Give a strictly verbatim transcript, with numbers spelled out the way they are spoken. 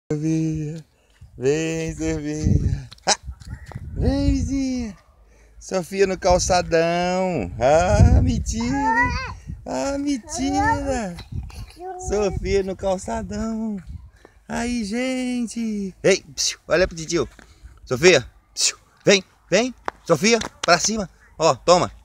Sofia, vem, Sofia. Ah, vem, vizinha. Sofia no calçadão. Ah, mentira. Ah, mentira. Sofia no calçadão. Aí, gente. Ei, psiu, olha pro tio. Sofia, psiu, vem, vem. Sofia, pra cima. Ó, toma.